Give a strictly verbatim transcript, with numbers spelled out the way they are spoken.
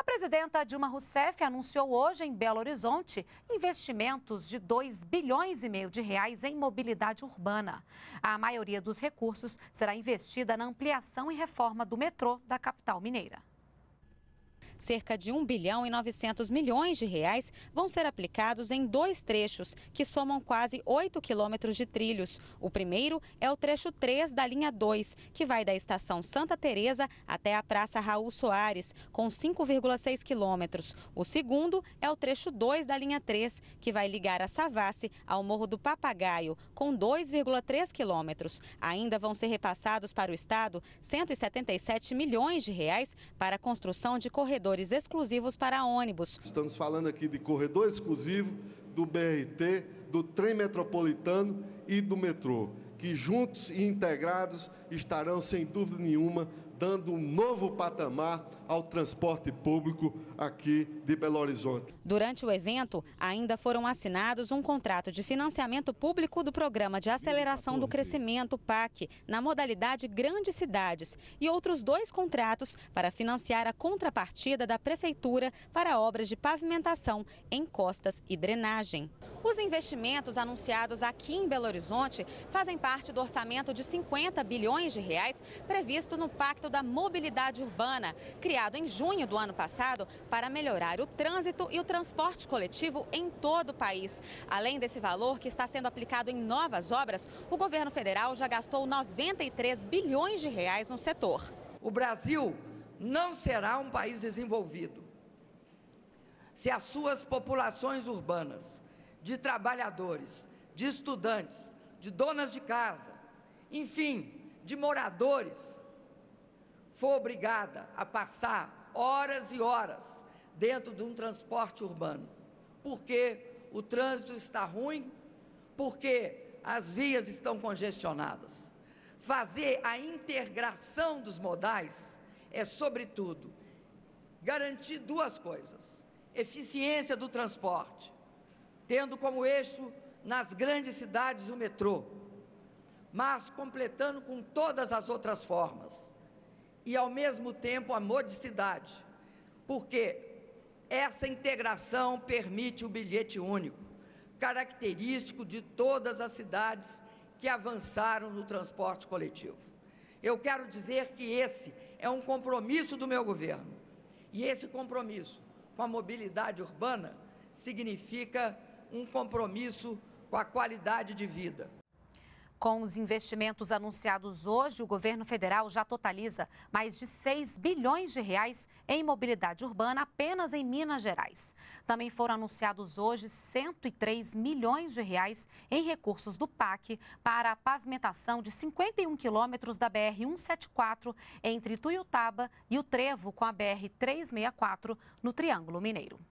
presidenta Dilma Rousseff anunciou hoje em Belo Horizonte investimentos de dois bilhões e meio de reais em mobilidade urbana. A maioria dos recursos será investida na ampliação e reforma do metrô da capital mineira. Cerca de um bilhão e novecentos milhões de reais vão ser aplicados em dois trechos, que somam quase oito quilômetros de trilhos. O primeiro é o trecho três da linha dois, que vai da estação Santa Teresa até a Praça Raul Soares, com cinco vírgula seis quilômetros. O segundo é o trecho dois da linha três, que vai ligar a Savassi ao Morro do Papagaio, com dois vírgula três quilômetros. Ainda vão ser repassados para o Estado cento e setenta e sete milhões de reais para a construção de corredores exclusivos para ônibus. Estamos falando aqui de corredor exclusivo, do B R T, do trem metropolitano e do metrô, que juntos e integrados estarão, sem dúvida nenhuma, dando um novo patamar ao transporte público aqui de Belo Horizonte. Durante o evento, ainda foram assinados um contrato de financiamento público do Programa de Aceleração do Crescimento, P A C, na modalidade Grandes Cidades, e outros dois contratos para financiar a contrapartida da Prefeitura para obras de pavimentação, encostas e drenagem. Os investimentos anunciados aqui em Belo Horizonte fazem parte do orçamento de cinquenta bilhões de reais previsto no Pacto da Mobilidade Urbana, criado em junho do ano passado para melhorar o trânsito e o transporte coletivo em todo o país. Além desse valor que está sendo aplicado em novas obras, o governo federal já gastou noventa e três bilhões de reais no setor. O Brasil não será um país desenvolvido se as suas populações urbanas, de trabalhadores, de estudantes, de donas de casa, enfim, de moradores, for obrigada a passar horas e horas dentro de um transporte urbano, porque o trânsito está ruim, porque as vias estão congestionadas. Fazer a integração dos modais é, sobretudo, garantir duas coisas: eficiência do transporte, tendo como eixo nas grandes cidades o metrô, mas completando com todas as outras formas, e ao mesmo tempo a modicidade, porque essa integração permite o bilhete único, característico de todas as cidades que avançaram no transporte coletivo. Eu quero dizer que esse é um compromisso do meu governo, e esse compromisso com a mobilidade urbana significa um compromisso com a qualidade de vida. Com os investimentos anunciados hoje, o governo federal já totaliza mais de seis bilhões de reais em mobilidade urbana apenas em Minas Gerais. Também foram anunciados hoje cento e três milhões de reais em recursos do P A C para a pavimentação de cinquenta e um quilômetros da B R cento e setenta e quatro entre Tuiutaba e o Trevo com a B R trezentos e sessenta e quatro no Triângulo Mineiro.